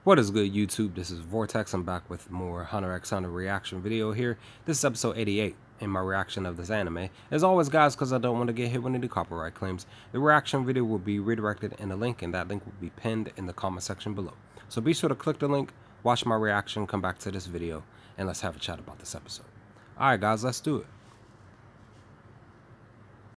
What is good, YouTube? This is Vortex. I'm back with more Hunter x Hunter reaction video here. This is episode 88 in my reaction of this anime. As always, guys, because I don't want to get hit with any copyright claims, the reaction video will be redirected in a link, and that link will be pinned in the comment section below. So be sure to click the link, watch my reaction, come back to this video, and let's have a chat about this episode. Alright, guys, let's do it.